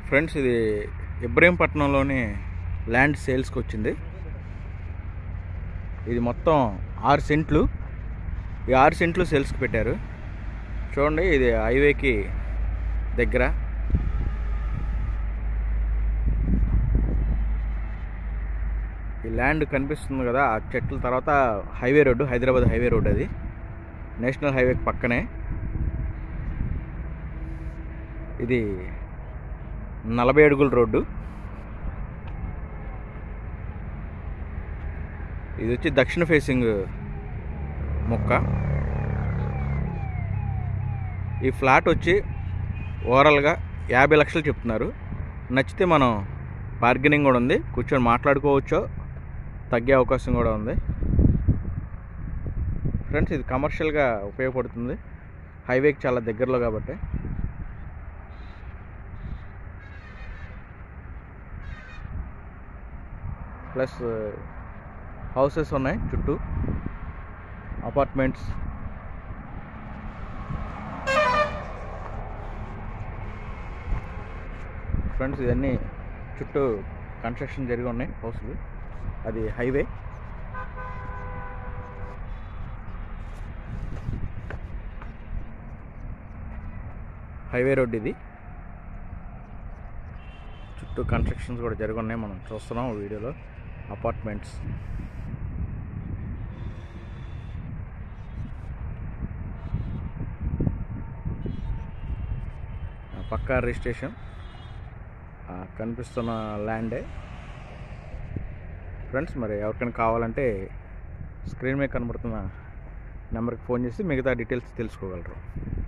Friends, ఇది ఇబ్రహీంపట్నంలోని land సేల్స్కి వచ్చింది. ఇది మొత్తం 6 సెంట్లు. ఈ 6 సెంట్లు సేల్స్కి పెట్టారు. చూడండి, ఇది హైవేకి దగ్గర. ఈ ల్యాండ్ కనిపిస్తుంది కదా, ఆ చెట్ల తర్వాత highway road, Hyderabad highway road. అది నేషనల్ హైవేకి పక్కనే. ఇది 40 అడుగుల రోడ్డు. ఇది వచ్చి దక్షిణ ఫేసింగ్ మొక్క. ఈ ఫ్లాట్ వచ్చి ఓవరాల్గా 50 లక్షలు చెప్తున్నారు. నచ్చితే మనం బార్గెనింగ్ కూడా ఉంది, కూర్చొని మాట్లాడుకోవచ్చు, తగ్గే అవకాశం కూడా ఉంది. ఫ్రెండ్స్, ఇది కమర్షియల్గా ఉపయోగపడుతుంది, హైవేకి చాలా దగ్గరలో కాబట్టి. ప్లస్ హౌసెస్ ఉన్నాయి చుట్టూ, అపార్ట్మెంట్స్. ఫ్రెండ్స్, ఇవన్నీ చుట్టూ కన్స్ట్రక్షన్ జరిగి ఉన్నాయి హౌస్లు. అది హైవే. హైవే రోడ్ ఇది. చుట్టూ కన్స్ట్రక్షన్స్ కూడా జరిగి ఉన్నాయి, మనం చూస్తున్నాం వీడియోలో. అపార్ట్మెంట్స్. పక్కా రిజిస్ట్రేషన్. కనిపిస్తున్న ల్యాండే ఫ్రెండ్స్. మరి ఎవరికైనా కావాలంటే స్క్రీన్ మీద కనబడుతున్న నెంబర్కి ఫోన్ చేసి మిగతా డీటెయిల్స్ తెలుసుకోగలరు.